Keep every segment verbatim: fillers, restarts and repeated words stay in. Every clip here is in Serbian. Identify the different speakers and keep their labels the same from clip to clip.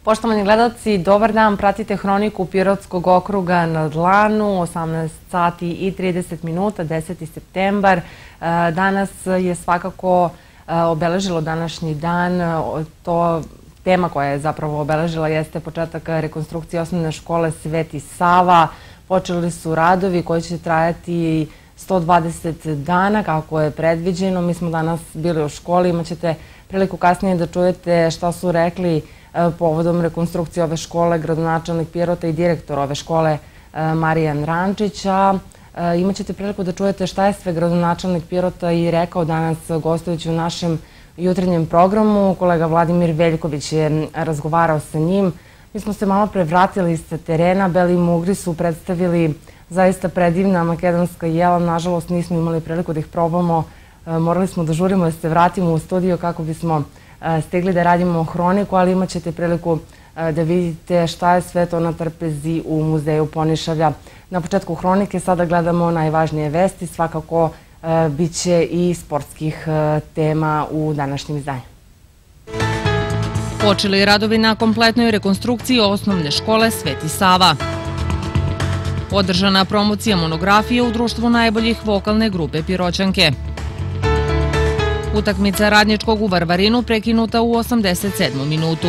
Speaker 1: Poštovani gledalci, dobar dan, pratite Hroniku Pirotskog okruga na dlanu, osamnaest sati i trideset minuta, deseti septembar. Danas je svakako obeležilo današnji dan. To tema koja je zapravo obeležila jeste početak rekonstrukcije osnovne škole Sveti Sava. Počeli su radovi koji će trajati sto dvadeset dana, kako je predviđeno. Mi smo danas bili u školi, imat ćete priliku kasnije da čujete šta su rekli povodom rekonstrukcije ove škole gradonačelnik Pirota i direktor ove škole Marijan Rančića. Imat ćete priliku da čujete šta je sve gradonačelnik Pirota i rekao danas gostujući u našem jutarnjem programu. Kolega Vladimir Veljković je razgovarao sa njim. Mi smo se malo pre vratili sa terena. Beli Mugri su predstavili zaista predivna makedonska jela. Nažalost, nismo imali priliku da ih probamo. Morali smo da žurimo da se vratimo u studio kako bismo stigli da radimo hroniku, ali imat ćete priliku da vidite šta je sve to na trpezi u muzeju Ponišavlja. Na početku hronike sada gledamo najvažnije vesti. Svakako bit će i sportskih tema u današnjem izdanju.
Speaker 2: Počeli radovi na kompletnoj rekonstrukciji osnovne škole Sveti Sava. Održana promocija monografije u društvu najboljih vokalne grupe Piroćanke. Utakmica Radničkog u Varvarinu prekinuta u osamdeset sedmom minutu.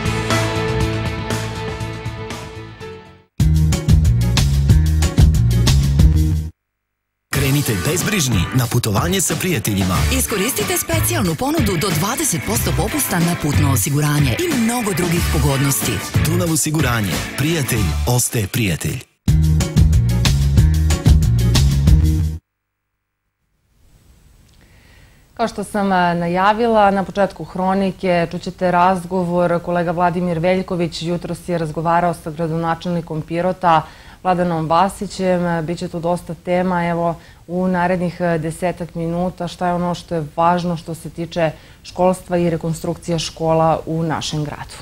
Speaker 3: Krenite bezbrižni na putovanje sa prijateljima.
Speaker 4: Iskoristite specijalnu ponudu do dvadeset posto popusta na putno osiguranje i mnogo drugih pogodnosti.
Speaker 3: Dunav osiguranje. Prijatelj ostaje prijatelj.
Speaker 1: Kao što sam najavila, na početku hronike čućete razgovor. Kolega Vladimir Veljković jutros je razgovarao sa gradonačelnikom Pirota, Vladanom Vasićem. Biće tu dosta tema. Evo, u narednih desetak minuta šta je ono što je važno što se tiče školstva i rekonstrukcije škola u našem gradu.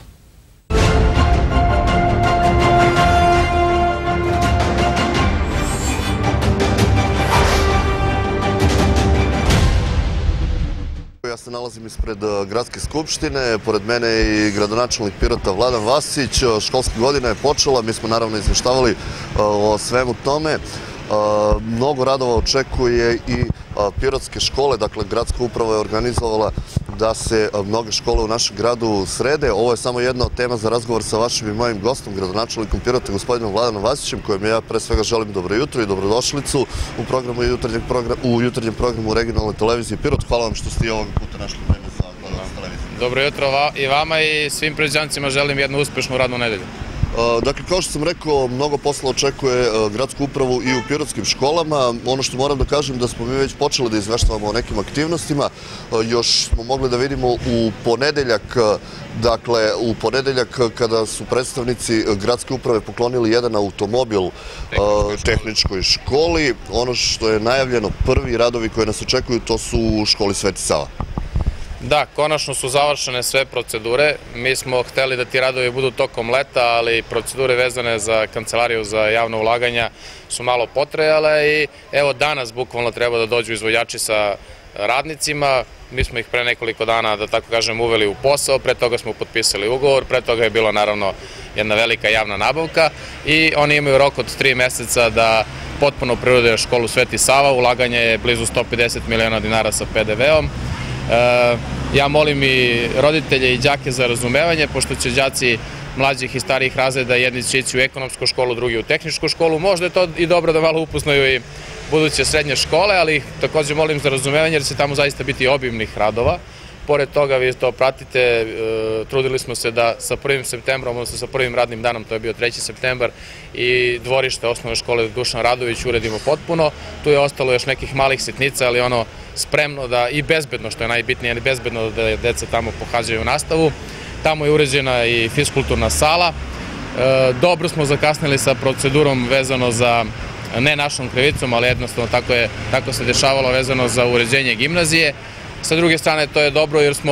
Speaker 5: Ja se nalazim ispred Gradske skupštine, pored mene je i gradonačelnik Pirota Vladan Vasić. Školska godina je počela, mi smo naravno izveštavali o svemu tome. Mnogo radova očekuje i pirotske škole, dakle gradska uprava je organizovala da se mnoge škole u našem gradu srede. Ovo je samo jedna od tema za razgovor sa vašim i mojim gostom, gradonačelnikom Pirota, gospodinom Vladanom Vasićem, kojem ja pre svega želim dobro jutro i dobrodošlicu u programu u jutarnjem programu regionalne televizije Pirot. Hvala vam što ste i ovog puta našli vreme za gledalac televizije.
Speaker 6: Dobro jutro i vama i svim Pirotčancima želim jednu uspešnu radnu nedelju.
Speaker 5: Dakle, kao što sam rekao, mnogo posla očekuje gradsku upravu i u pirotskim školama. Ono što moram da kažem da smo mi već počeli da izveštavamo o nekim aktivnostima. Još smo mogli da vidimo u ponedeljak, dakle, u ponedeljak kada su predstavnici gradske uprave poklonili jedan automobil tehničkoj školi. Ono što je najavljeno, prvi radovi koji nas očekuju, to su u školi Sveti Sava.
Speaker 6: Da, konačno su završene sve procedure. Mi smo hteli da ti radovi budu tokom leta, ali procedure vezane za kancelariju za javno ulaganja su malo potrajale i evo danas bukvalno treba da dođu izvođači sa radnicima. Mi smo ih pre nekoliko dana, da tako kažem, uveli u posao, pre toga smo potpisali ugovor, pre toga je bila naravno jedna velika javna nabavka i oni imaju rok od tri meseca da potpuno prirode školu Sveti Sava. Ulaganje je blizu sto pedeset miliona dinara sa pe de veom. Ja molim i roditelje i đake za razumevanje, pošto će đaci mlađih i starijih razreda jedni će ići u ekonomsku školu, drugi u tehničku školu. Možda je to i dobro da malo upoznaju i buduće srednje škole, ali također molim za razumevanje jer će tamo zaista biti obimnih radova. Pored toga vi to pratite, trudili smo se da sa prvim septembrom, odnosno sa prvim radnim danom, to je bio treći septembar, i dvorište osnovne škole Dušan Radović uredimo potpuno. Tu je ostalo još nekih malih sitnica, ali ono spremno da i bezbedno, što je najbitnije, ali bezbedno da deca tamo pohađaju nastavu. Tamo je uređena i fiskulturna sala. Dobro smo zakasnili sa procedurom vezano za, ne našom krivicom, ali jednostavno tako se dešavalo vezano za uređenje gimnazije. Sa druge strane, to je dobro jer smo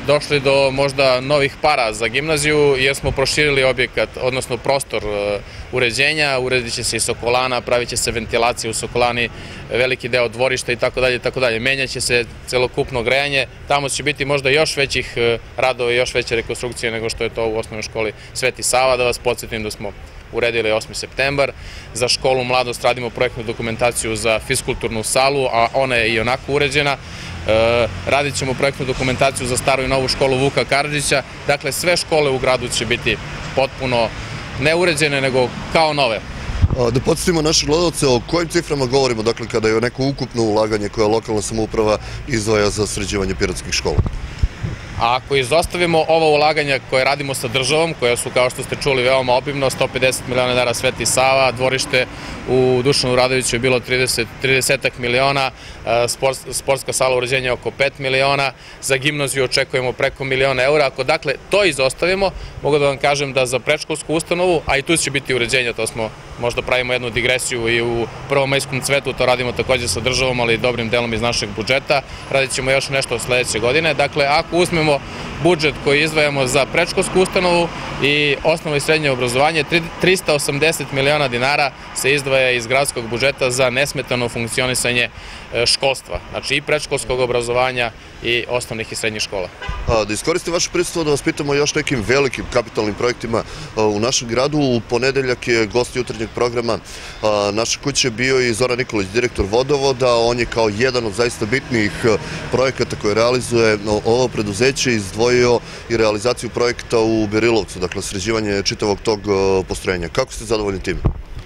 Speaker 6: došli do možda novih para za gimnaziju jer smo proširili objekat, odnosno prostor uređenja, uredit će se i Sokolana, pravit će se ventilacija u Sokolani, veliki deo dvorišta i tako dalje i tako dalje. Menjaće se celokupno grejanje, tamo će biti možda još većih radova i još veće rekonstrukcije nego što je to u osnovnoj školi Sveti Sava. Da vas podsjetim da smo uredili osmi septembar. Za školu Mladost radimo projektnu dokumentaciju za fiskulturnu salu, a ona je i onako uređena. Radit ćemo projektnu dokumentaciju za staru i novu školu Vuka Karadžića. Dakle, sve škole u gradu će biti potpuno ne uređene, nego kao nove.
Speaker 5: Da podsjetimo naše gledalce o kojim ciframa govorimo, dakle, kada je neko ukupno ulaganje koje lokalna samouprava izdvaja za sređivanje pirotskih škola.
Speaker 6: A ako izostavimo ova ulaganja koje radimo sa državom, koja su, kao što ste čuli, veoma obimno, sto pedeset miliona dinara Sveti Sava, dvorište u Dušanu Radoviću je bilo trideset miliona, sportska sala uređenja oko pet miliona, za gimnaziju očekujemo preko miliona eura. Ako dakle to izostavimo, mogu da vam kažem da za predškolsku ustanovu, a i tu će biti uređenja, to smo možda pravimo jednu digresiju i u prvomajskom cvetu, to radimo takođe sa državom, ali i dobrim delom iz našeg budžeta, radit ćemo još nešto sledeće godine. Dakle, ako uzmemo budžet koji izdvajamo za predškolsku ustanovu i osnovno i srednje obrazovanje, trista osamdeset miliona dinara se izdvaja iz gradskog budžeta za nesmetano funkcionisanje školstva, znači i predškolskog obrazovanja i osnovnih i srednjih škola.
Speaker 5: Da iskoristim vaše prisustvo da vas pitamo još nekim velikim kapitalnim projektima u našem gradu. U ponedeljak je gost jutarnjeg programa naše kuće bio i Zoran Nikolić, direktor Vodovoda. On je kao jedan od zaista bitnijih projekata koje realizuje ovo preduzeće izdvojio i realizaciju projekta u Berilovcu, dakle sređivanje čitavog tog postrojenja. Kako ste zadovoljni tim?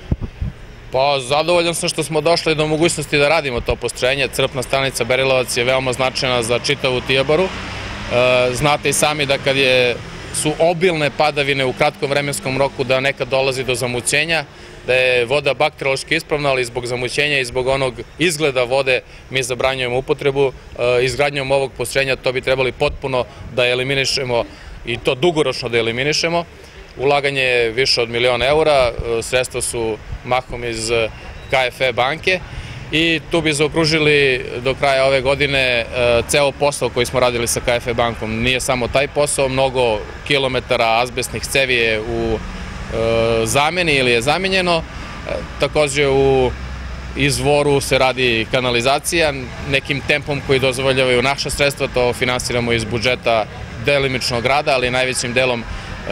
Speaker 6: Pa, zadovoljan sam što smo došli do mogućnosti da radimo to postrojenje. Crpna stanica Berilovac je veoma značajna za čitavu Tijabaru. Znate i sami da kad su obilne padavine u kratkom vremenskom roku da nekad dolazi do zamućenja, da je voda bakteriološki ispravna, ali zbog zamućenja i zbog onog izgleda vode mi zabranjujemo upotrebu. Izgradnjom ovog postrojenja to bi trebali potpuno da eliminišemo i to dugoročno da eliminišemo. Ulaganje je više od miliona eura, sredstva su mahom iz K F E banke i tu bi zaokružili do kraja ove godine ceo posao koji smo radili sa K F E bankom. Nije samo taj posao, mnogo kilometara azbestnih cevi je u zameni ili je zamenjeno. Takođe u izvoru se radi kanalizacija, nekim tempom koji dozvoljavaju naša sredstva, to finansiramo iz budžeta delimično grada, ali najvećim delom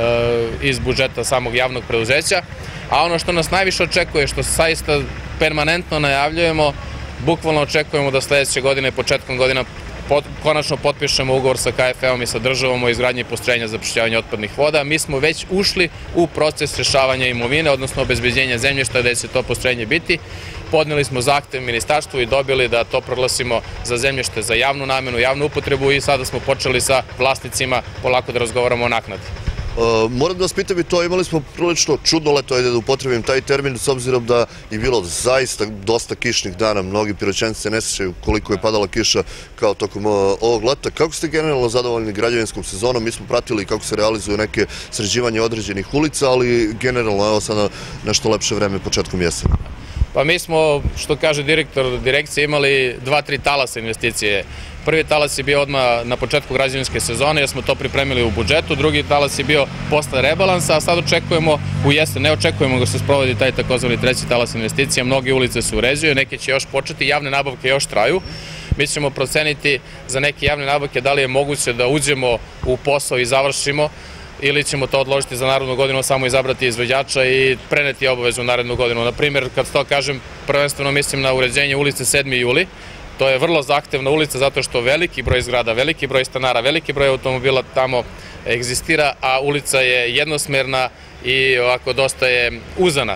Speaker 6: iz budžeta samog javnog preduzeća. A ono što nas najviše očekuje, što saista permanentno najavljujemo, bukvalno očekujemo da sledeće godine, početkom godina, konačno potpišemo ugovor sa K F E-om i sa državom o izgradnji postrojenja za prečišćavanje otpadnih voda. Mi smo već ušli u proces rešavanja imovine, odnosno obezbeđenja zemljišta gde će to postrojenje biti. Podneli smo zahtev ministarstvu i dobili da to proglasimo za zemljište za javnu namenu, javnu upotrebu i sada smo počeli sa vlasnicima polako da razgovaramo o naknadi.
Speaker 5: Moram da vas pitam i to, imali smo prilično čudno leto, ajde da upotrebim taj termin, s obzirom da je bilo zaista dosta kišnih dana, mnogi Piroćanci se ne sjećaju koliko je padala kiša kao tokom ovog leta. Kako ste generalno zadovoljni građevinskom sezonom? Mi smo pratili kako se realizuju neke sređivanje određenih ulica, ali generalno evo sada nešto lepše vreme početkom jesena.
Speaker 6: Pa mi smo, što kaže direktor direkcije, imali dva, tri talasa investicije. Prvi talas je bio odmah na početku građevinske sezone, jer smo to pripremili u budžetu. Drugi talas je bio posle rebalansa, a sad očekujemo u jesen, ne očekujemo da se sprovodi taj takozvani treći talas investicija. Mnoge ulice se uređuju, neke će još početi, javne nabavke još traju. Mi ćemo proceniti za neke javne nabavke da li je moguće da uđemo u posao i završimo, ili ćemo to odložiti za narednu godinu, samo izabrati izvođača i preneti obavezu u narednu godinu. Na primjer, kad to kažem, prvenstveno mislim na uređenje ulice sedmi juli. To je vrlo zahtevna ulica zato što veliki broj zgrada, veliki broj stanara, veliki broj automobila tamo egzistira, a ulica je jednosmerna i ovako dosta je uzana.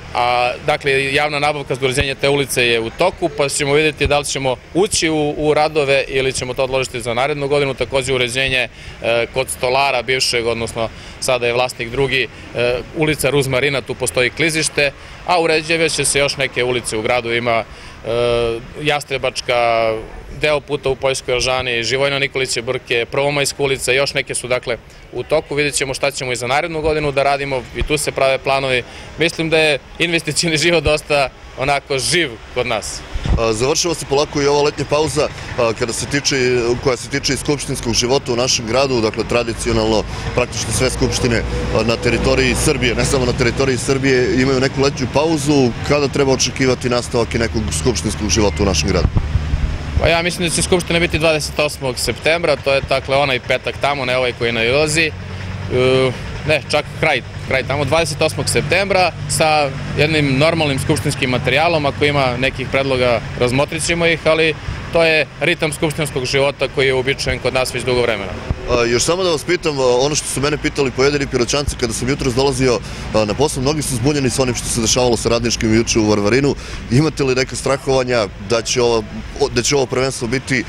Speaker 6: A, dakle, javna nabavka za uređenje te ulice je u toku, pa ćemo vidjeti da li ćemo ući u, u radove ili ćemo to odložiti za narednu godinu. Takođe uređenje e, kod stolara bivšeg, odnosno sada je vlasnik drugi, e, ulica Ruzmarina, tu postoji klizište, a uređevaće se još neke ulice u gradu, ima e, Jastrebačka, deo puta u Poljskoj Oržani, Živojna Nikolića Brke, Prvomajska ulica, još neke su dakle u toku. Vidjet ćemo šta ćemo i za narednu godinu da radimo i tu se prave planovi. Mislim da je investicijni život dosta onako živ kod nas.
Speaker 5: Završava se polako i ova letnja pauza kada se tiče, koja se tiče i skupštinskog života u našem gradu, dakle tradicionalno praktično sve skupštine na teritoriji Srbije, ne samo na teritoriji Srbije, imaju neku letnju pauzu. Kada treba očekivati nastavak i nekog skupštinskog života u našem gradu?
Speaker 6: Pa ja mislim da će skupština biti dvadeset osmog septembra, to je dakle onaj petak tamo, ne ovaj koji nailazi. Ne, čak kraj, kraj tamo, dvadeset osmog septembra sa jednim normalnim skupštinskim materijalom. Ako ima nekih predloga, razmotrit ćemo ih, ali to je ritam skupštinskog života koji je uobičajen kod nas već dugo vremena.
Speaker 5: Još samo da vas pitam, ono što su mene pitali pojedini Piroćanci kada sam jutros dolazio na posao, mnogi su zbunjeni s onim što se dešavalo sa Radničkim juče u Varvarinu. Imate li neka strahovanja da će ovo, da će ovo prvenstvo biti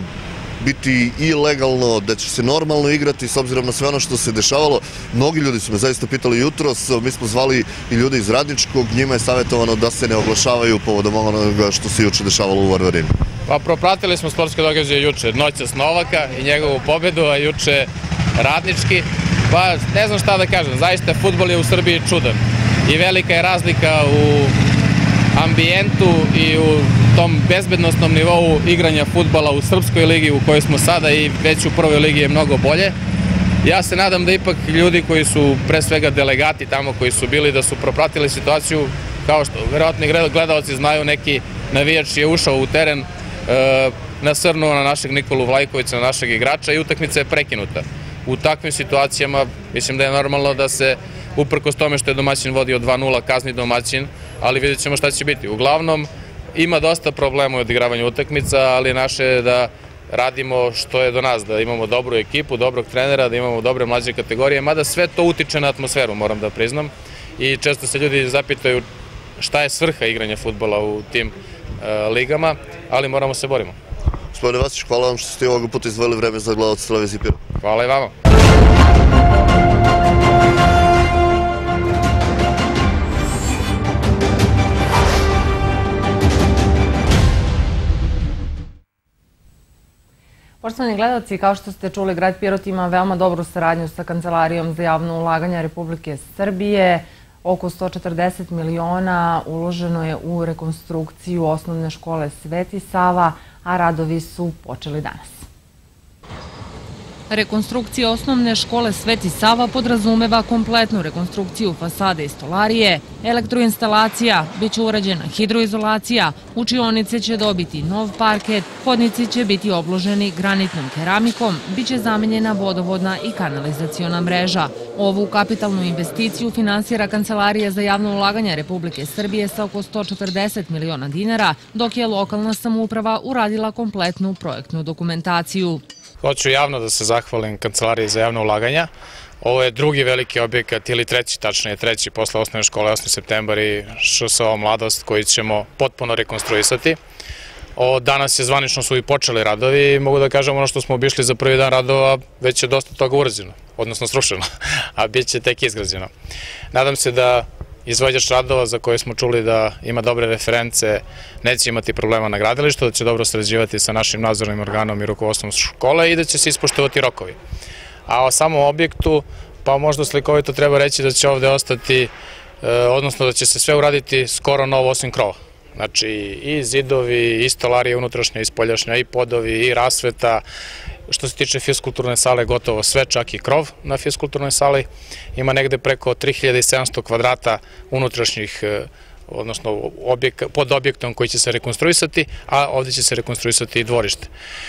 Speaker 5: biti i legalno, da će se normalno igrati s obzirom na sve ono što se dešavalo? Mnogi ljudi su me zaista pitali jutros, mi smo zvali i ljude iz Radničkog, njima je savjetovano da se ne oglašavaju povodom onoga što se juče dešavalo u Varvarinu.
Speaker 6: Pa propratili smo sportske događaje juče, noćas Novaka i njegovu pobedu, a juče Radnički. Pa ne znam šta da kažem, zaista fudbal je u Srbiji čudan i velika je razlika u ambijentu i u tom bezbednostnom nivou igranja fudbala u Srpskoj ligi u kojoj smo sada i već u prvoj ligi je mnogo bolje. Ja se nadam da ipak ljudi koji su pre svega delegati tamo koji su bili da su propratili situaciju, kao što verovatno gledalci znaju, neki navijač je ušao u teren, nasrnuo na našeg Nikolu Vlajkovića, na našeg igrača i utakmica je prekinuta. U takvim situacijama mislim da je normalno da se uprkos tome što je domaćin vodio dva nula kazni domaćin, ali vidjet ćemo šta će biti. Uglavnom, ima dosta problema u odigravanju utakmica, ali naše je da radimo što je do nas, da imamo dobru ekipu, dobrog trenera, da imamo dobre mlađe kategorije, mada sve to utiče na atmosferu, moram da priznam. I često se ljudi zapitaju šta je svrha igranja fudbala u tim ligama, ali moramo se borimo.
Speaker 5: Gospodine Vasić, hvala vam što ste ovog puta izdvojili vreme za gledalce televizije Pirot.
Speaker 6: Hvala i vama.
Speaker 1: Poštovani gledalci, kao što ste čuli, grad Pirot ima veoma dobru saradnju sa Kancelarijom za javno ulaganje Republike Srbije. Oko sto četrdeset miliona uloženo je u rekonstrukciju osnovne škole Sveti Sava, a radovi su počeli danas.
Speaker 2: Rekonstrukcija osnovne škole Sveti Sava podrazumeva kompletnu rekonstrukciju fasade i stolarije, elektroinstalacija, biće urađena hidroizolacija, učionice će dobiti nov parket, hodnici će biti obloženi granitnom keramikom, biće zamenjena vodovodna i kanalizaciona mreža. Ovu kapitalnu investiciju finansira Kancelarija za javno ulaganje Republike Srbije sa oko sto četrdeset miliona dinara, dok je lokalna samouprava uradila kompletnu projektnu dokumentaciju.
Speaker 6: Hoću javno da se zahvalim Kancelariji za javno ulaganja. Ovo je drugi veliki objekat, ili treći, tačnije treći, posle osnovne škole osmi septembar i š s o Mladost, koji ćemo potpuno rekonstruisati. Danas je zvanično su i počeli radovi i mogu da kažem ono što smo obišli za prvi dan radova, već je dosta toga urađeno, odnosno srušeno, a bit će tek izgrađeno. Nadam se da izvođač radova za koje smo čuli da ima dobre reference neće imati problema na gradilištu, da će dobro sarađivati sa našim nadzornim organom i rukovodstvom škole i da će se ispoštovati rokovi. A o samom objektu, pa možda slikovito treba reći da će ovde ostati, odnosno da će se sve uraditi skoro novo osim krova. Znači i zidovi, i stolarije unutrašnja i spoljašnja, i podovi, i rasveta. Što se tiče fiskulturne sale, gotovo sve, čak i krov na fiskulturnoj sali. Ima negde preko tri hiljade sedamsto kvadrata unutrašnjih, odnosno pod objektom koji će se rekonstruisati, a ovdje će se rekonstruisati i dvorište.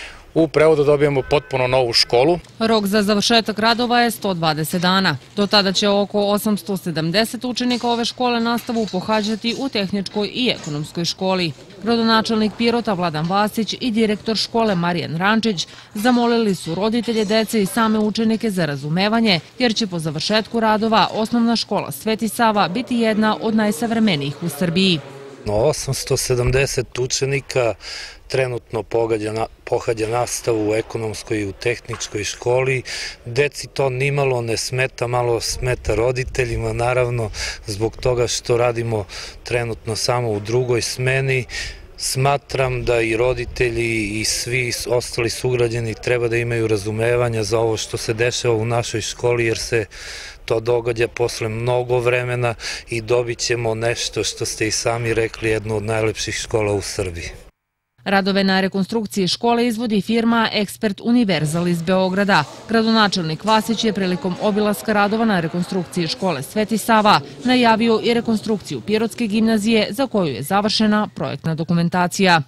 Speaker 6: U prevodu dobijemo potpuno novu školu.
Speaker 2: Rok za završetak radova je sto dvadeset dana. Do tada će oko osamsto sedamdeset učenika ove škole nastavu pohađati u tehničkoj i ekonomskoj školi. Gradonačelnik Pirota Vladan Vasić i direktor škole Marijan Rančić zamolili su roditelje dece i same učenike za razumevanje, jer će po završetku radova osnovna škola Sveti Sava biti jedna od najsavremenijih u Srbiji.
Speaker 7: osamsto sedamdeset učenika trenutno pohađa nastavu u ekonomskoj i u tehničkoj školi. Deci to nimalo ne smeta, malo smeta roditeljima, naravno, zbog toga što radimo trenutno samo u drugoj smeni. Smatram da i roditelji i svi ostali sugrađani treba da imaju razumevanja za ovo što se dešava u našoj školi, jer se to događa posle mnogo vremena i dobit ćemo nešto što ste i sami rekli, jednu od najlepših škola u Srbiji.
Speaker 2: Radove na rekonstrukciji škole izvodi firma Ekspert Univerzal iz Beograda. Gradonačelnik Vasić je prilikom obilaska radova na rekonstrukciji škole Sveti Sava najavio i rekonstrukciju Pirotske gimnazije za koju je završena projektna dokumentacija.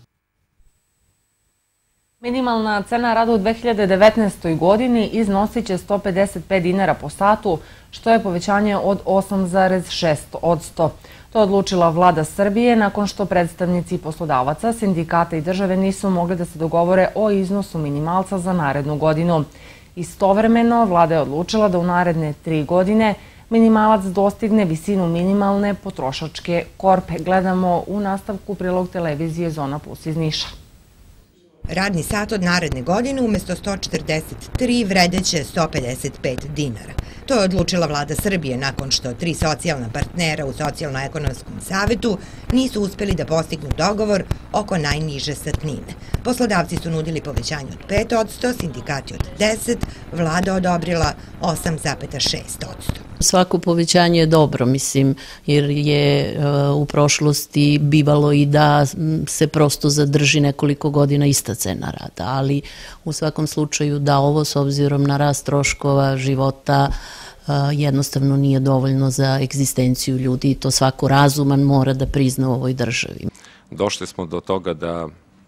Speaker 1: Minimalna cena rada u dve hiljade devetnaestoj. godini iznosit će sto pedeset pet dinara po satu, što je povećanje od osam zarez šest posto. To je odlučila Vlada Srbije nakon što predstavnici poslodavaca, sindikata i države nisu mogli da se dogovore o iznosu minimalca za narednu godinu. Istovremeno, Vlada je odlučila da u naredne tri godine minimalac dostigne visinu minimalne potrošačke korpe. Gledamo u nastavku prilog televizije Zona Plus iz Niša.
Speaker 8: Radni sat od naredne godine umesto sto četrdeset tri vredeće sto pedeset pet dinara. To je odlučila Vlada Srbije nakon što tri socijalna partnera u Socijalno-ekonomskom savetu nisu uspeli da postignu dogovor oko najniže satnine. Poslodavci su nudili povećanje od pet posto, sindikati od deset posto, Vlada odobrila osam zarez šest posto.
Speaker 9: Svako povećanje je dobro, mislim, jer je u prošlosti bivalo i da se prosto zadrži nekoliko godina ista cena rada, ali u svakom slučaju da ovo s obzirom na rast troškova života jednostavno nije dovoljno za egzistenciju ljudi i to svako razuman mora da prizna u ovoj državi.
Speaker 10: Došli smo do toga da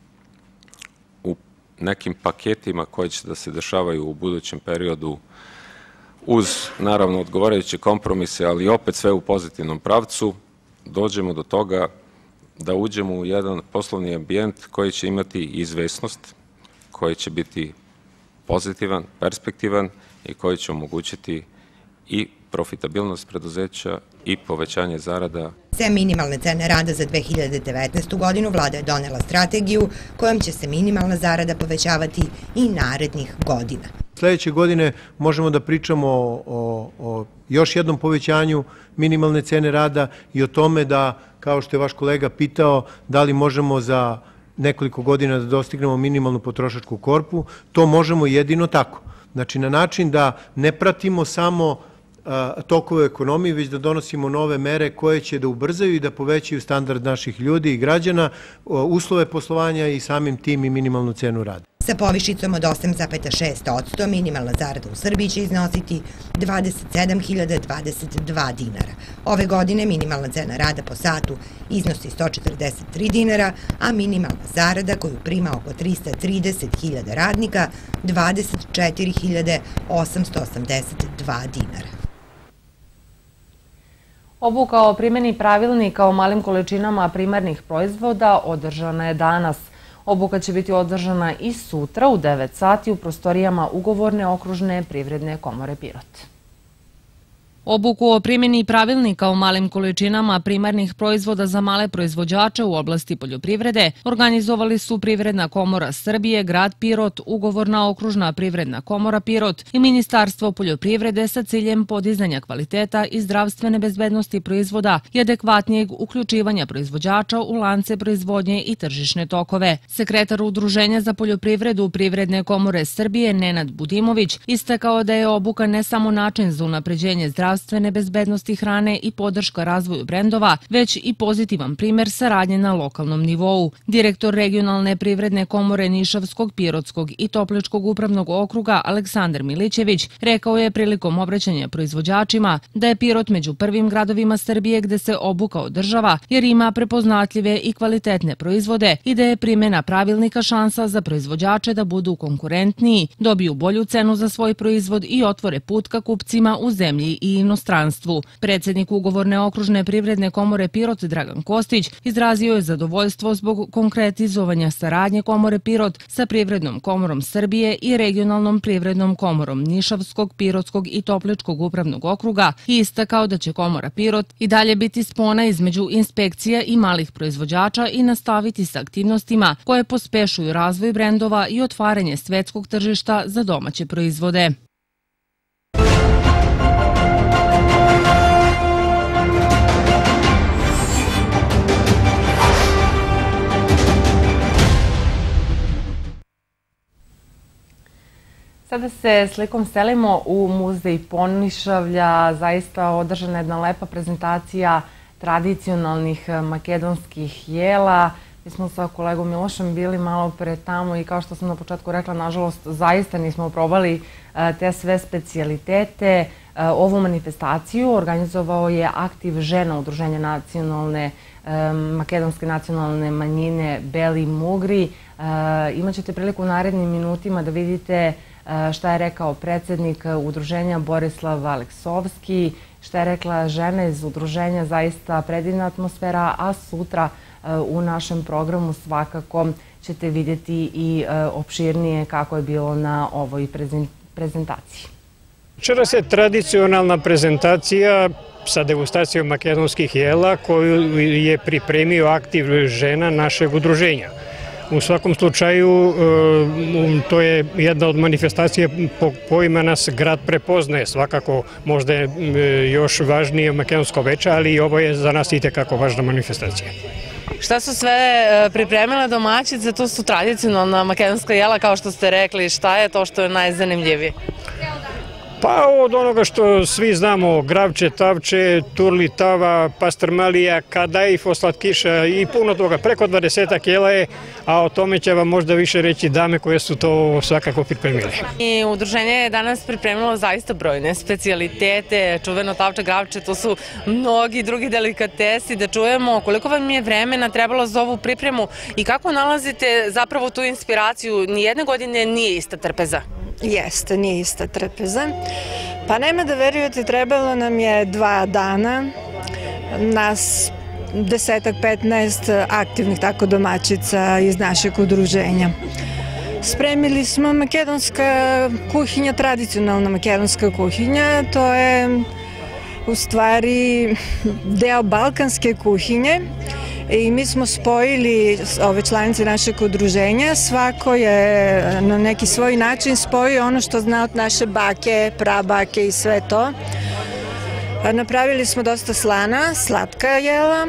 Speaker 10: u nekim paketima koji će da se dešavaju u budućem periodu uz, naravno, odgovarajuće kompromise, ali opet sve u pozitivnom pravcu, dođemo do toga da uđemo u jedan poslovni ambijent koji će imati izvesnost, koji će biti pozitivan, perspektivan i koji će omogućiti i profitabilnost preduzeća i povećanje zarada.
Speaker 8: Sem minimalne cene rada za dve hiljade devetnaestu. godinu, Vlada je donela strategiju kojom će se minimalna zarada povećavati i narednih godina.
Speaker 11: Sljedeće godine možemo da pričamo o, o još jednom povećanju minimalne cene rada i o tome da, kao što je vaš kolega pitao, da li možemo za nekoliko godina da dostignemo minimalnu potrošačku korpu, to možemo jedino tako. Znači na način da ne pratimo samo tokove ekonomije, već da donosimo nove mere koje će da ubrzaju i da povećaju standard naših ljudi i građana, uslove poslovanja i samim tim i minimalnu cenu rada.
Speaker 8: Sa povišicom od osam zarez šest posto minimalna zarada u Srbiji će iznositi dvadeset sedam hiljada dvadeset dva dinara. Ove godine minimalna cena rada po satu iznosi sto četrdeset tri dinara, a minimalna zarada koju prima oko trista trideset hiljada radnika dvadeset četiri hiljade osamsto osamdeset dva dinara.
Speaker 1: Obuka o primjeni pravilnika o malim količinama primarnih proizvoda održana je danas. Obuka će biti održana i sutra u devet sati u prostorijama Ugovorne okružne privredne komore Pirot.
Speaker 2: Obuku o primjeni pravilnika o malim količinama primarnih proizvoda za male proizvođače u oblasti poljoprivrede organizovali su Privredna komora Srbije, grad Pirot, Ugovorna okružna privredna komora Pirot i Ministarstvo poljoprivrede sa ciljem podizanja kvaliteta i zdravstvene bezbednosti proizvoda i adekvatnijeg uključivanja proizvođača u lance proizvodnje i tržišne tokove. Sekretar Udruženja za poljoprivredu Privredne komore Srbije Nenad Budimović istakao da je obuka ne samo način za unapređenje zdravstvene zdravstvene bezbednosti hrane i podrška razvoju brendova, već i pozitivan primer saradnje na lokalnom nivou. Direktor regionalne privredne komore Nišavskog, Pirotskog i Topličkog upravnog okruga Aleksandar Milićević rekao je prilikom obraćanja proizvođačima da je Pirot među prvim gradovima Srbije gde se obuka održava jer ima prepoznatljive i kvalitetne proizvode i da je primjena pravilnika šansa za proizvođače da budu konkurentniji, dobiju bolju cenu za svoj proizvod i otvore put ka kupcima u zemlji i inostranstvu. Predsjednik Ugovorne okružne privredne komore Pirot Dragan Kostić izrazio je zadovoljstvo zbog konkretizovanja saradnje komore Pirot sa Privrednom komorom Srbije i regionalnom privrednom komorom Nišavskog, Pirotskog i Topličkog upravnog okruga i istakao da će komora Pirot i dalje biti spona između inspekcija i malih proizvođača i nastaviti sa aktivnostima koje pospešuju razvoj brendova i otvaranje svetskog tržišta za domaće proizvode.
Speaker 1: Sada se slikom selimo u muzej Ponišavlja. Zaista održana jedna lepa prezentacija tradicionalnih makedonskih jela. Mi smo sa kolegom Milošem bili malo pre tamo i kao što sam na početku rekla, nažalost, zaista nismo probali te sve specijalitete. Ovu manifestaciju organizovao je Aktiv žena Udruženja nacionalne, makedonske nacionalne manjine Beli Mugri. Imaćete priliku u narednim minutima da vidite šta je rekao predsednik udruženja Borislav Aleksovski, šta je rekla žena iz udruženja, zaista predivna atmosfera, a sutra u našem programu svakako ćete vidjeti i opširnije kako je bilo na ovoj prezentaciji.
Speaker 12: Večeras je tradicionalna prezentacija sa degustacijom makedonskih jela koju je pripremio Aktiv žena našeg udruženja. U svakom slučaju, to je jedna od manifestacija po kojima nas grad prepoznaje. Svakako, možda je još važnije makedonsko veče, ali i ovo je za nas itekako važna manifestacija.
Speaker 1: Šta su sve pripremile domaćice? To su tradicionalna makedonska jela, kao što ste rekli. Šta je to što je najzanimljivije?
Speaker 12: Pa od onoga što svi znamo, gravče, tavče, turli, tava, pastrmalija, kadajf, slatkiša i puno toga. Preko dvadesetak jela je, a o tome će vam možda više reći dame koje su to svakako pripremile.
Speaker 1: I udruženje je danas pripremilo zaista brojne specijalitete, čuveno tavče, gravče, to su mnogi drugi delikatesi. Da čujemo koliko vam je vremena trebalo za ovu pripremu i kako nalazite zapravo tu inspiraciju. Nijedne godine nije ista trpeza.
Speaker 13: Jeste, nije ista trpeza. Pa nema da verujete, trebalo nam je dva dana, nas desetak, petnaest aktivnih tako domaćica iz našeg udruženja. Spremili smo makedonska kuhinja, tradicionalna makedonska kuhinja, to je u stvari deo balkanske kuhinje. I mi smo spojili ove članice našeg udruženja, svako je na neki svoj način spojio ono što zna od naše bake, prabake i sve to. Napravili smo dosta slana, slatka jela.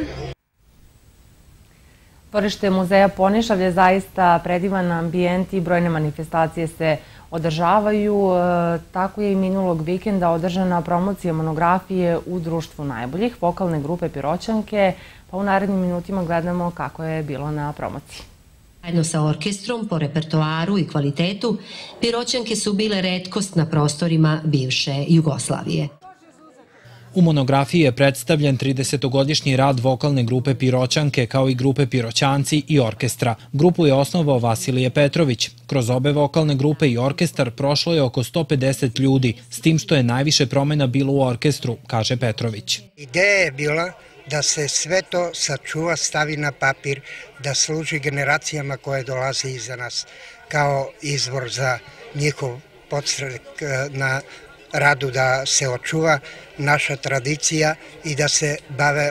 Speaker 1: Dvorište muzeja Ponišavlje je zaista predivan ambijent i brojne manifestacije se održavaju. Tako je i minulog vikenda održana promocija monografije u društvu najboljih vokalne grupe Piroćanke. Pa u narednim minutima gledamo kako je bilo na promociji.
Speaker 14: Zajedno sa orkestrom, po repertoaru i kvalitetu, Piroćanke su bile retkost na prostorima bivše Jugoslavije.
Speaker 15: U monografiji je predstavljen tridesetogodišnji rad vokalne grupe Piroćanke kao i grupe Piroćanci i orkestra. Grupu je osnovao Vasilije Petrović. Kroz obe vokalne grupe i orkestar prošlo je oko sto pedeset ljudi, s tim što je najviše promjena bilo u orkestru, kaže Petrović.
Speaker 16: Ideja je bila da se sve to sačuva, stavi na papir, da služi generacijama koje dolaze iza nas kao izvor za njihov podstrek na radu, da se očuva naša tradicija i da se bave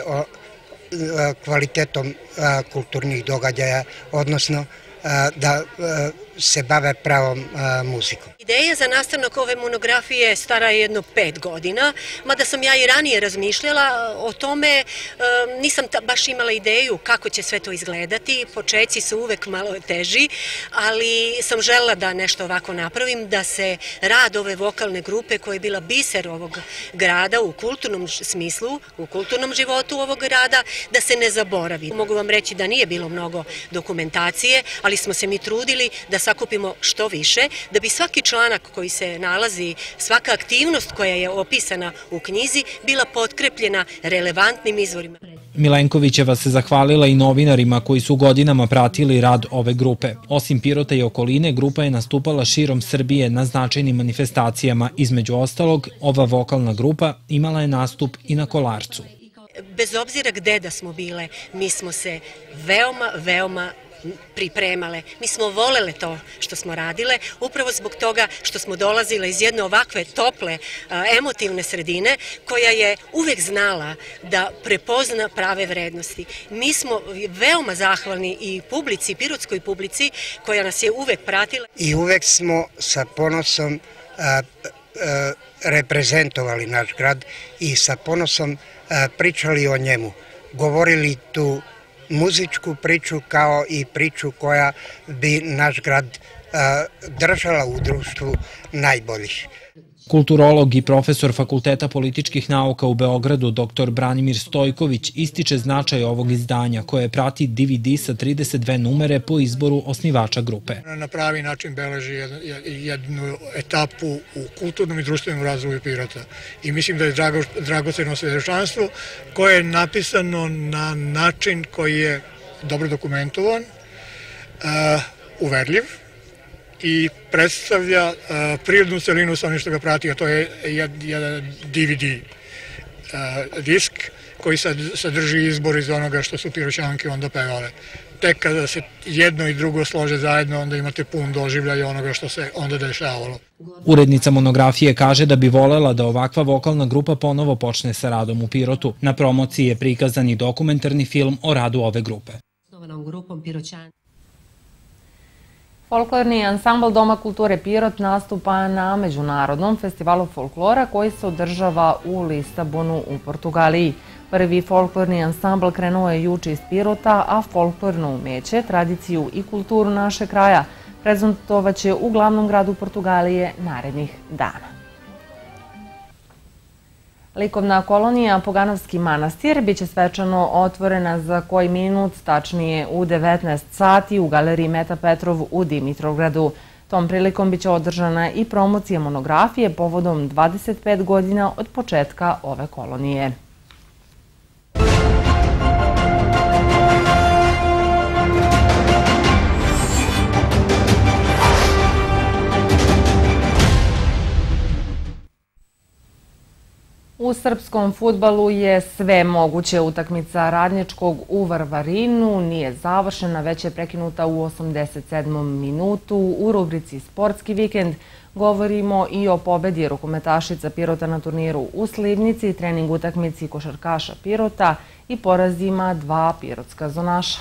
Speaker 16: kvalitetom kulturnih događaja, odnosno da se bave pravom muzikom.
Speaker 17: Ideja za nastavnak ove monografije stara je jedno pet godina, mada sam ja i ranije razmišljala o tome, nisam baš imala ideju kako će sve to izgledati, počeci su uvek malo teži, ali sam želela da nešto ovako napravim, da se rad ove vokalne grupe koja je bila biser ovog grada u kulturnom smislu, u kulturnom životu ovog grada, da se ne zaboravi. Mogu vam reći da nije bilo mnogo dokumentacije, ali smo se mi trudili da sakupimo što više, da bi svaki članak koji se nalazi, svaka aktivnost koja je opisana u knjizi bila potkrepljena relevantnim izvorima.
Speaker 15: Milenkovićeva se zahvalila i novinarima koji su godinama pratili rad ove grupe. Osim Pirota i okoline, grupa je nastupala širom Srbije na značajnim manifestacijama. Između ostalog, ova vokalna grupa imala je nastup i na Kolarcu.
Speaker 17: Bez obzira gde da smo bile, mi smo se veoma, veoma pripremale. Mi smo volele to što smo radile, upravo zbog toga što smo dolazile iz jedne ovakve tople, emotivne sredine, koja je uvek znala da prepozna prave vrednosti. Mi smo veoma zahvalni i publici, pirotskoj publici, koja nas je uvek pratila.
Speaker 16: I uvek smo sa ponosom reprezentovali naš grad i sa ponosom pričali o njemu. Govorili tu muzičku priču kao i priču koja bi naš grad držala u društvu najboljih.
Speaker 15: Kulturolog i profesor Fakulteta političkih nauka u Beogradu, doktor Branimir Stojković, ističe značaj ovog izdanja koje prati D V D sa trideset dve numere po izboru osnivača grupe.
Speaker 18: Na pravi način beleži jednu etapu u kulturnom i društvenom razvoju Pirota. I mislim da je dragoceno svedočanstvo koje je napisano na način koji je dobro dokumentovan, uverljiv, i predstavlja prirodnu celinu sa onim što ga prati, a to je jedan D V D disk koji sadrži izbor iz onoga što su Piroćanke onda pevale. Tek kada se jedno i drugo slože zajedno, onda imate pun doživljaj onoga što se onda dešavalo.
Speaker 15: Urednica monografije kaže da bi volela da ovakva vokalna grupa ponovo počne sa radom u Pirotu. Na promociji je prikazan i dokumentarni film o radu ove grupe.
Speaker 1: Folklorni ansambl Doma kulture Pirot nastupa na Međunarodnom festivalu folklora koji se održava u Lisabonu u Portugaliji. Prvi folklorni ansambl krenuo je juče iz Pirota, a folklorno umeće, tradiciju i kulturu našeg kraja prezentovaće u glavnom gradu Portugalije narednih dana. Likovna kolonija Poganovski manastir biće svečano otvorena za koji minut, tačnije u devetnaest sati u galeriji Meta Petrov u Dimitrovgradu. Tom prilikom biće održana i promocija monografije povodom dvadeset pet godina od početka ove kolonije. U srpskom fudbalu je sve moguće. Utakmica Radničkog u Varvarinu nije završena, već je prekinuta u osamdeset sedmom minutu. U rubrici Sportski vikend govorimo i o pobedi rukometašica Pirota na turniru u Slivnici, trening utakmici košarkaša Pirota i porazima dva pirotska zonaša.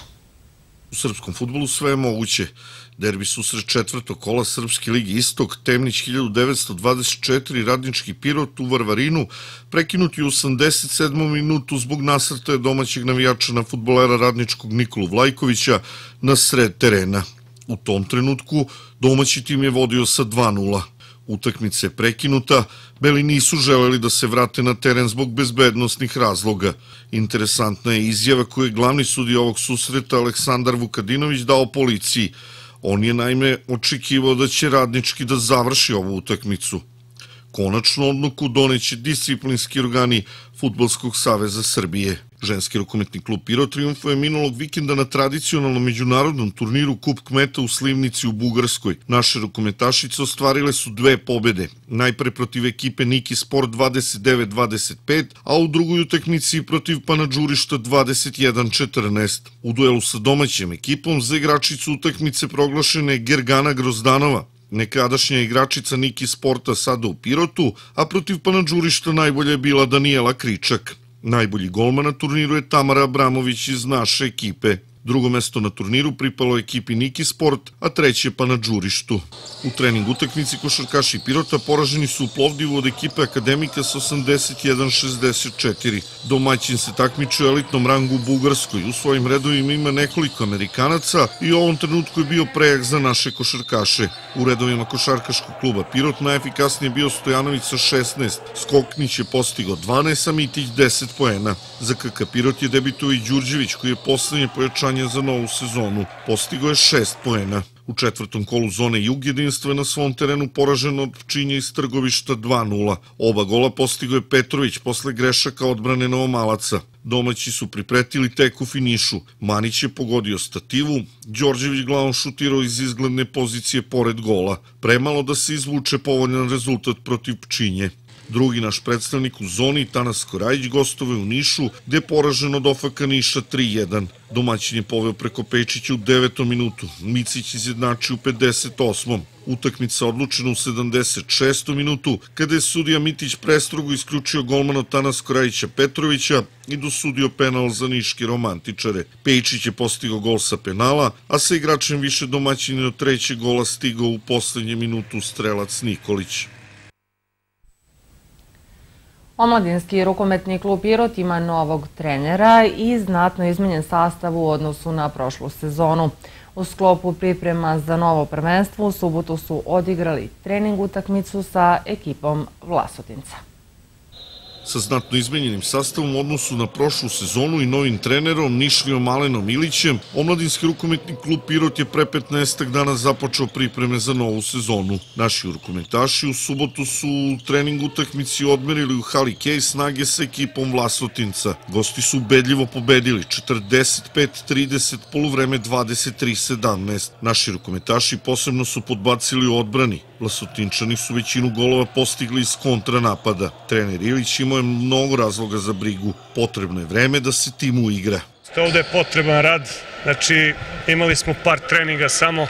Speaker 19: U srpskom fudbalu sve je moguće. Derbi susret četvrtog kola Srpske ligi Istok, Temnić hiljadu devetsto dvadeset četiri, Radnički Pirot u Varvarinu, prekinuti u osamdeset sedmom minutu zbog nasrtaja domaćeg navijača na fudbalera Radničkog Nikolu Vlajkovića na sred terena. U tom trenutku domaći tim je vodio sa dva nula. Utakmica je prekinuta, Beli nisu želeli da se vrate na teren zbog bezbednostnih razloga. Interesantna je izjava koju je glavni sudija ovog susreta Aleksandar Vukadinović dao policiji. On je naime očekivao da će Radnički da završi ovu utakmicu. Konačno odluku doneće disciplinski organi Fudbalskog saveza Srbije. Ženski rukometni klub Pirot triumfuje minulog vikenda na tradicionalnom međunarodnom turniru Kup Kmeta u Slivnici u Bugarskoj. Naše rukometašice ostvarile su dve pobede. Najpre protiv ekipe Niki Sport dvadeset devet dvadeset pet, a u drugoj utakmici protiv Panadžurišta dvadeset jedan četrnaest. U duelu sa domaćim ekipom za igračicu utakmice proglašena je Gergana Grozdanova, nekadašnja igračica Niki Sporta sada u Pirotu, a protiv Panadžurišta najbolja je bila Danijela Kričak. Najbolji golman na turniru je Tamara Abramović iz naše ekipe. Drugo mesto na turniru pripalo ekipi Niki Sport, a treće Panadžurištu. U trening utakmici košarkaši Pirota poraženi su u Plovdivu od ekipe Akademika sa osamdeset jedan šezdeset četiri. Domaćin se takmiči u elitnom rangu u Bugarskoj. U svojim redovima ima nekoliko Amerikanaca i u ovom trenutku je bio prejak za naše košarkaše. U redovima košarkaškog kluba Pirot najefikasnije bio Stojanović sa šesnaest, Skoknić je postigao dvanaest, a Mitić deset poena. Za K K Pirot je debitovao i Đurđević koji je poslednje pojačanje za novu sezonu. Postigao je šest poena. U četvrtom kolu zone Jug jedinstvo je na svom terenu poraženo od Pčinja iz Trgovišta dva nula. Oba gola postigao je Petrović posle grešaka odbrane Novomalaca. Domaći su pripretili tek u finišu. Manić je pogodio stativu, Đorđević glavom šutirao iz izgledne pozicije pored gola. Premalo da se izvuče povoljan rezultat protiv Pčinje. Drugi naš predstavnik u zoni, Tanas Korajić, gostove u Nišu, gde je poražen od O F K Niša tri jedan. Domaćin je poveo preko Pečića u devetom minutu, Micić izjednačio u pedeset osmom. Utakmica odlučena u sedamdeset šestom minutu, kada je sudija Mitić prestrogo isključio golmana Tanas Korajića Petrovića i dosudio penal za niške romantičare. Pečić je postigao gol sa penala, a sa igračem više domaćin je do trećeg gola stigao u poslednje minutu strelac Nikolić.
Speaker 1: Omladinski rukometni klub Pirot ima novog trenera i znatno izmenjen sastav u odnosu na prošlu sezonu. U sklopu priprema za novo prvenstvo u subotu su odigrali trening utakmicu sa ekipom Vlasotinca.
Speaker 19: Sa znatno izmenjenim sastavom u odnosu na prošlu sezonu i novim trenerom Nišlijom Alenom Ilićem, Omladinski rukometni klub Pirot je pre petnaestak dana započeo pripreme za novu sezonu. Naši rukometaši u subotu su u trening utakmici odmerili u hali Kej snage sa ekipom Vlasotinca. Gosti su ubedljivo pobedili četrdeset pet trideset, poluvreme dvadeset tri sedamnaest. Naši rukometaši posebno su podbacili u odbrani. Vlasotinčani su većinu golova postigli iz kontranapada. Trener Ilić imao je mnogo razloga za brigu. Potrebno je vreme da se tim uigra.
Speaker 20: Ovde je potreban rad, znači imali smo par treninga samo.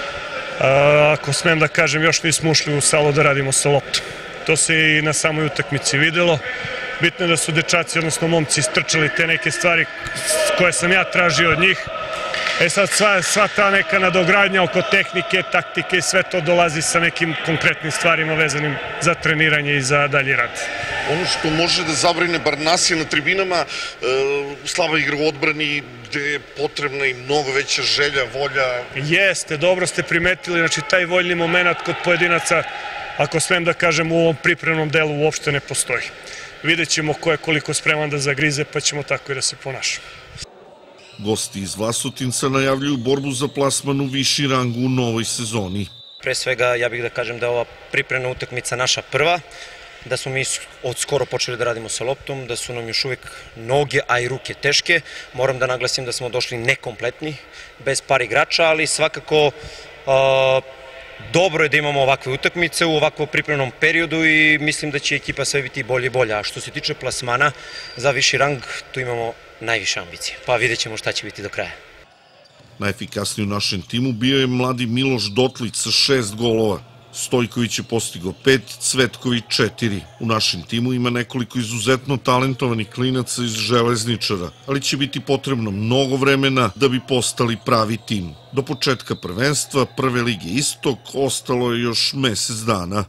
Speaker 20: Ako smem da kažem, još nismo ušli u salu da radimo sa loptom. To se i na samoj utakmici videlo. Bitno je da su dečaci, odnosno momci, istrčali te neke stvari koje sam ja tražio od njih. E sad sva, sva ta neka nadogradnja oko tehnike, taktike i sve to dolazi sa nekim konkretnim stvarima vezanim za treniranje i za dalji rad.
Speaker 19: Ono što može da zabrine bar nas je na tribinama, e, slaba igra u odbrani gde je potrebna i mnogo veća želja, volja.
Speaker 20: Jeste, dobro ste primetili, znači taj voljni moment kod pojedinaca, ako smem da kažem, u ovom pripremnom delu uopšte ne postoji. Vidjet ćemo ko je koliko spreman da zagrize, pa ćemo tako i da se ponašamo.
Speaker 19: Gosti iz Vlasotinca najavljuju borbu za plasman u viši rang u novoj sezoni.
Speaker 21: Pre svega, ja bih da kažem da je ova pripremna utakmica naša prva, da smo mi od skoro počeli da radimo sa loptom, da su nam još uvijek noge, a i ruke teške. Moram da naglasim da smo došli nekompletni, bez par igrača, ali svakako a, dobro je da imamo ovakve utakmice u ovakvom pripremnom periodu i mislim da će ekipa sve biti bolje i bolje. A što se tiče plasmana za viši rang, tu imamo najviše ambicije, pa vidjet ćemo šta će biti do kraja.
Speaker 19: Najefikasniji u našem timu bio je mladi Miloš Dotlić sa šest golova. Stojković je postigao pet, Cvetković četiri. U našem timu ima nekoliko izuzetno talentovanih klinaca iz Železničara, ali će biti potrebno mnogo vremena da bi postali pravi tim. Do početka prvenstva Prve lige Istok ostalo je još mesec dana.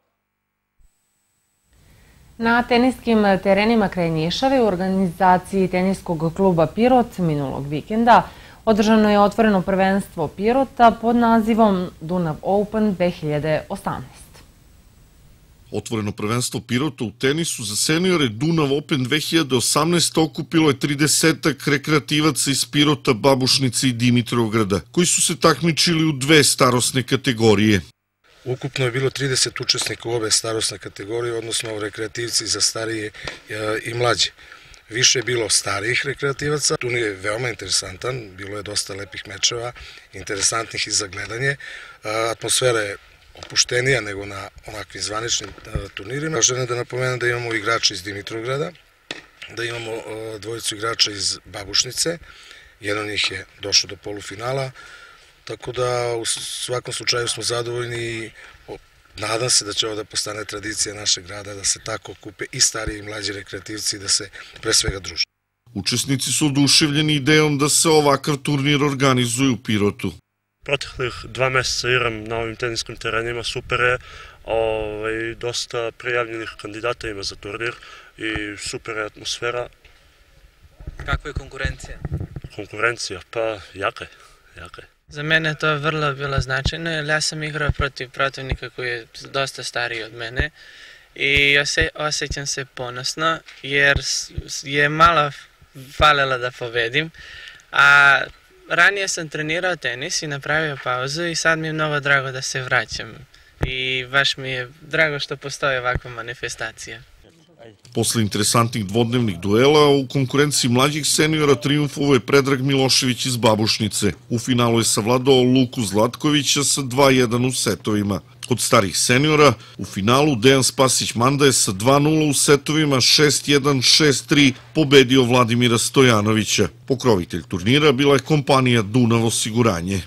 Speaker 1: Na teniskim terenima kraj Nišave u organizaciji teniskog kluba Pirot minulog vikenda održano je otvoreno prvenstvo Pirota pod nazivom Dunav Open dve hiljade osamnaest.
Speaker 19: Otvoreno prvenstvo Pirota u tenisu za seniore Dunav Open dve hiljade osamnaest okupilo je tridesetak rekreativaca iz Pirota, Babušnice i Dimitrovgrada, koji su se takmičili u dve starosne kategorije.
Speaker 22: Ukupno je bilo trideset učesnika u obe starosne kategorije, odnosno rekreativci za starije i mlađe. Više je bilo starijih rekreativaca, turnir je veoma interesantan, bilo je dosta lepih mečeva, interesantnih i za gledanje. Atmosfera je opuštenija nego na onakvim zvaničnim turnirima. Želim da napomenem da imamo igrača iz Dimitrovgrada, da imamo dvojicu igrača iz Babušnice, jedan od njih je došao do polufinala, tako da u svakom slučaju smo zadovoljni i nadam se da će ovo da postane tradicija našeg grada, da se tako okupe i stariji i mlađi rekreativci, da se pre svega druže.
Speaker 19: Učesnici su oduševljeni idejom da se ovakav turnir organizuje u Pirotu.
Speaker 23: Proteklih dva meseca igram na ovim teniskim terenima, super je, ovaj, dosta prijavljenih kandidata ima za turnir i super je atmosfera.
Speaker 24: Kakva je konkurencija?
Speaker 23: Konkurencija, pa jaka je, jaka je.
Speaker 24: Za mene to je vrlo bilo značajno, jer ja sam igrao protiv protivnika koji je dosta stariji od mene i osjećam se ponosno jer je malo falilo da pobedim, a ranije sam trenirao tenis i napravio pauzu i sad mi je mnogo drago da se vraćam i baš mi je drago što postoji ovakva manifestacija.
Speaker 19: Posle interesantnih dvodnevnih duela, u konkurenciji mlađih seniora triumfovao je Predrag Milošević iz Babušnice. U finalu je savladao Luku Zlatkovića sa dva jedan u setovima. Od starih seniora, u finalu Dejan Spasić-Manda je sa dva nula u setovima šest jedan šest tri pobedio Vladimira Stojanovića. Pokrovitelj turnira bila je kompanija Dunav osiguranje.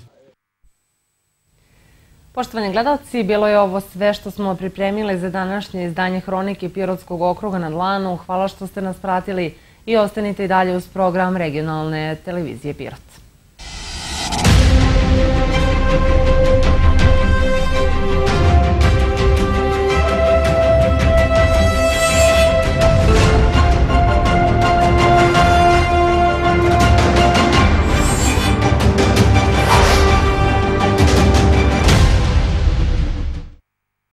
Speaker 1: Poštovani gledalci, bilo je ovo sve što smo pripremili za današnje izdanje Hronike Pirotskog okruga na dlanu. Hvala što ste nas pratili i ostanite i dalje uz program regionalne televizije Pirot.